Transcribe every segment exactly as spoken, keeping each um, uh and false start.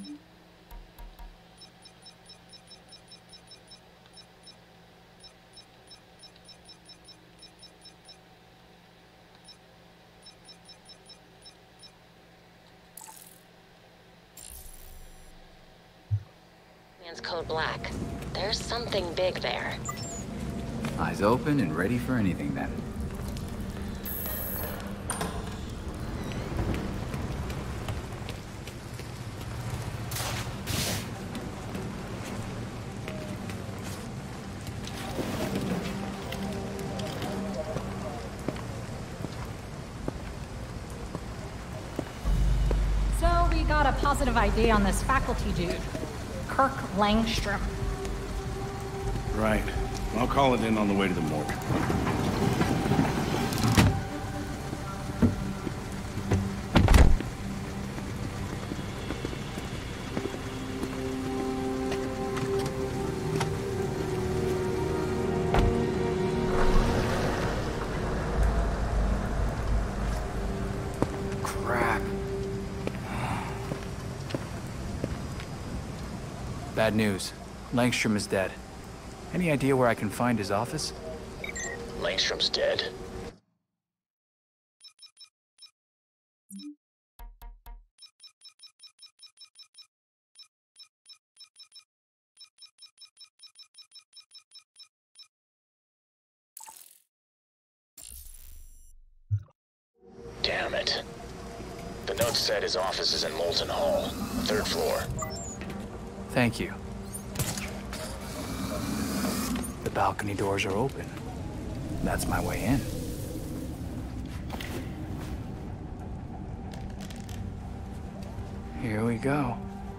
Man's code black. There's something big there. Eyes open and ready for anything then. So we got a positive I D on this faculty dude. Kirk Langstrom. Right. I'll call it in on the way to the morgue. Crap. Bad news. Langstrom is dead. Any idea where I can find his office? Langstrom's dead. Damn it. The note said his office is in Molten Hall, third floor. Thank you. The balcony doors are open. That's my way in. Here we go.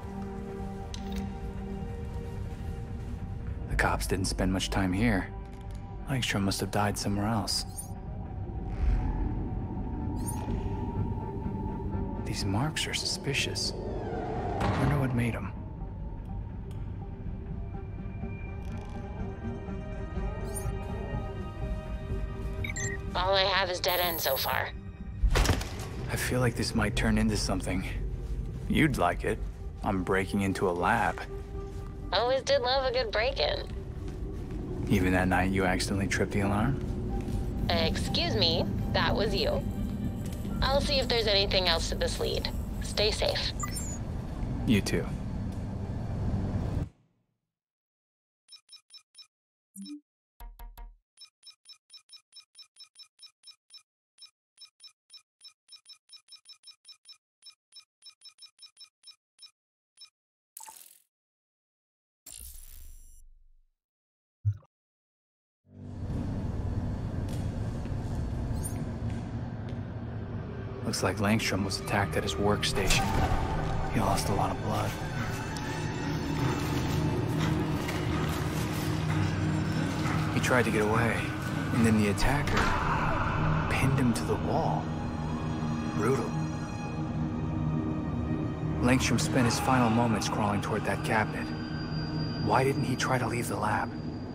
The cops didn't spend much time here. Langstrom must have died somewhere else. These marks are suspicious. I wonder what made them. All I have is dead end so far. I feel like this might turn into something. You'd like it. I'm breaking into a lab. Always did love a good break-in. Even that night you accidentally tripped the alarm? Excuse me, that was you. I'll see if there's anything else to this lead. Stay safe. You too. Looks like Langstrom was attacked at his workstation. He lost a lot of blood. He tried to get away, and then the attacker pinned him to the wall. Brutal. Langstrom spent his final moments crawling toward that cabinet. Why didn't he try to leave the lab?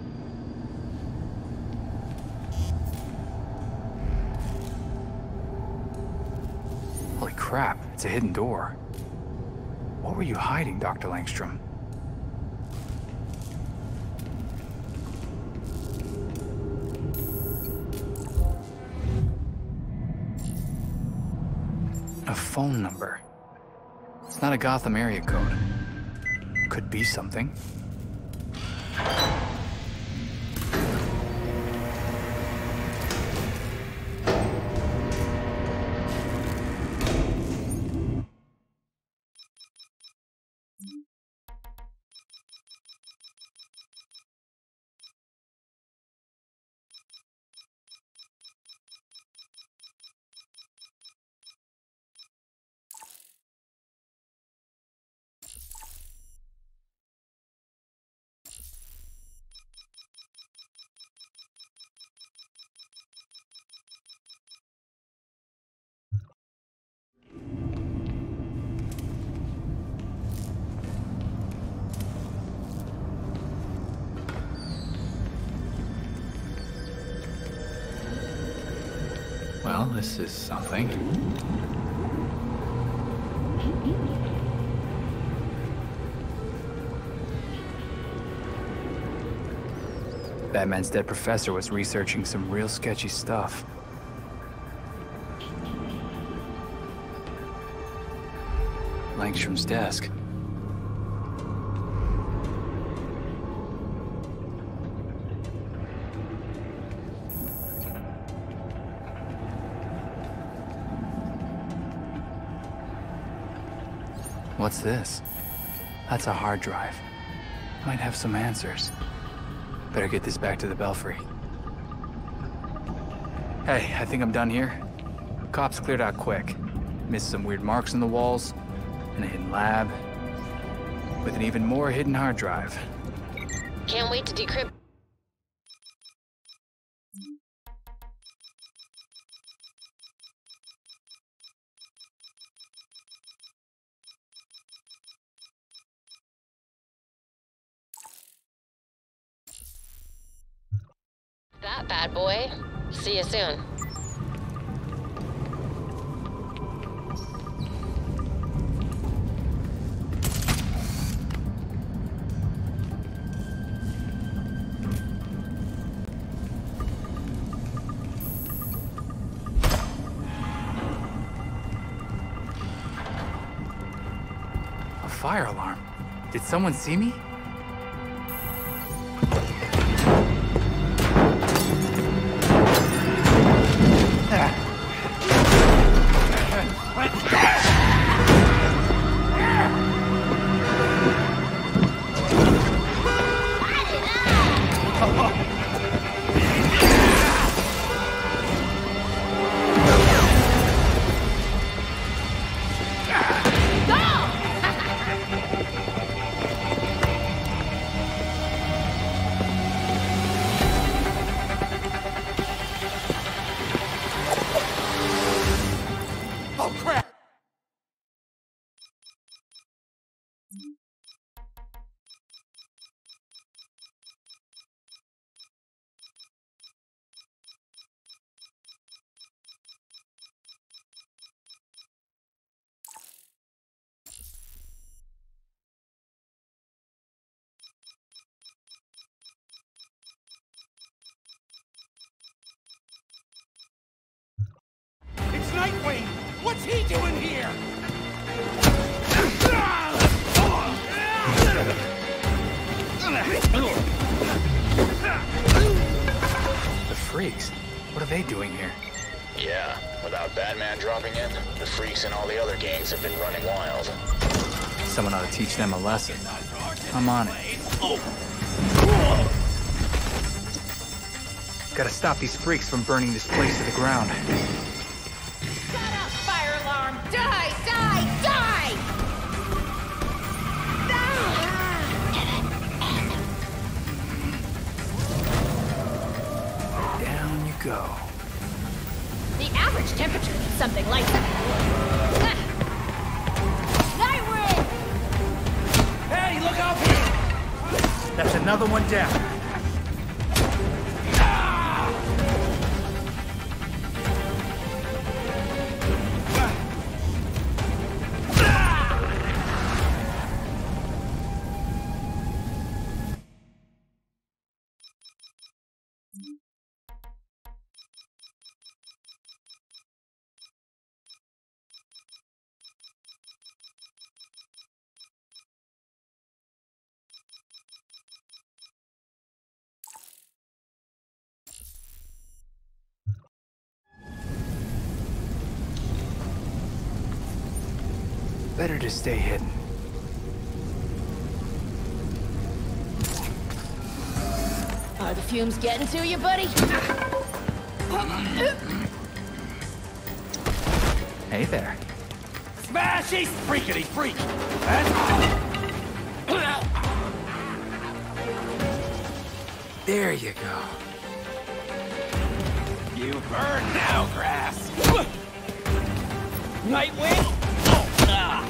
Holy crap, it's a hidden door. What were you hiding, Doctor Langstrom? A phone number. It's not a Gotham area code. Could be something. Well, this is something. Batman's dead professor was researching some real sketchy stuff. Langstrom's desk. What's this? That's a hard drive. Might have some answers. Better get this back to the Belfry. Hey, I think I'm done here. Cops cleared out quick. Missed some weird marks on the walls, and a hidden lab, with an even more hidden hard drive. Can't wait to decrypt. That bad boy. See you soon. A fire alarm. Did someone see me? It's Nightwing! What's he doing here? The freaks? What are they doing here? Yeah, without Batman dropping in, the freaks and all the other gangs have been running wild. Someone ought to teach them a lesson. I'm on it. Gotta stop these freaks from burning this place to the ground. Shut up, fire alarm! Die, die, die! Down you go. The average temperature is something like that. Nightwing! Hey, look out here! That's another one down. Better to stay hidden. Are the fumes getting to you, buddy? Hey there. Smash! He's freakity freak! That's... There you go. You burn now, grass! Nightwing? Oh, ah.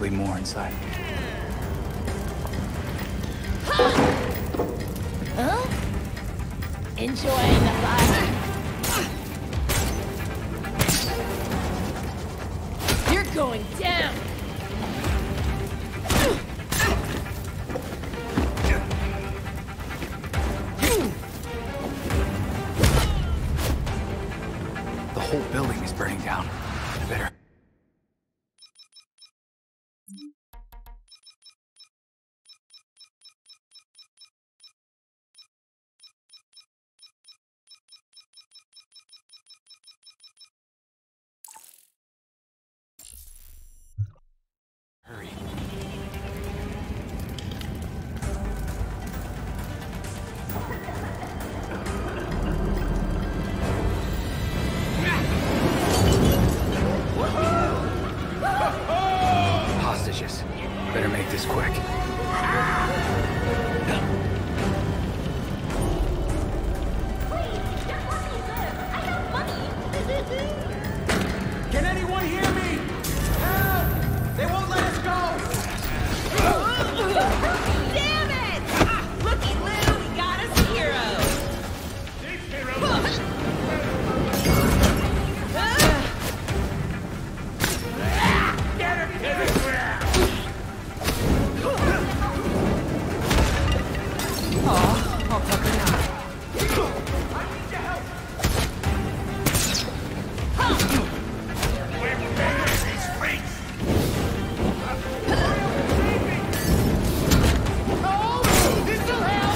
probably more inside. Huh? Enjoying the fire. You're going down. The whole building is burning down. I better... hurry. Hostages. Better make this quick. Can anyone hear me? Help! They won't let us go! Damn it! Looky Lou, he got us heroes. Get him, get him! I'll tuck her now. I need your help! These freaks! Oh! This will help!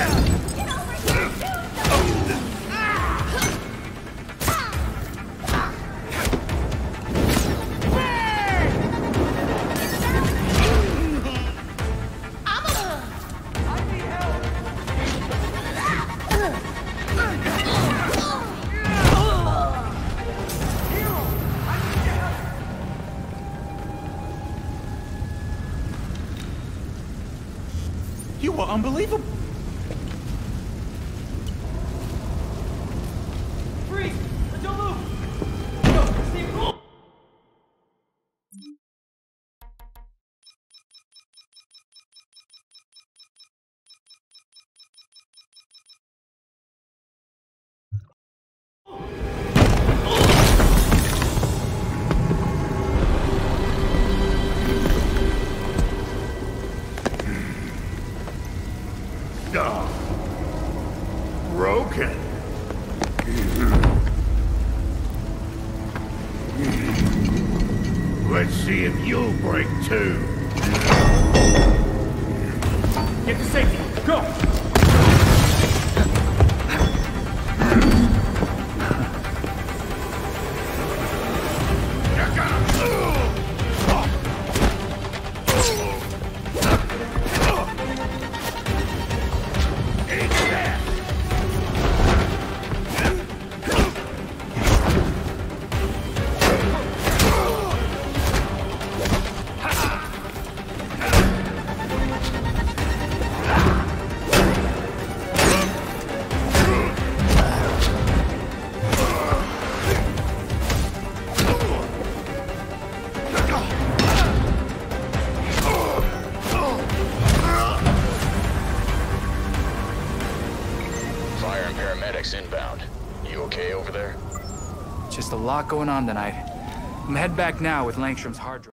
You were unbelievable! Freeze! Don't move! Go! Stay cool! Broken. Let's see if you'll break too. Get to safety! Go! Fire and paramedics inbound. You okay over there? Just a lot going on tonight. I'm head back now with Langstrom's hard drive.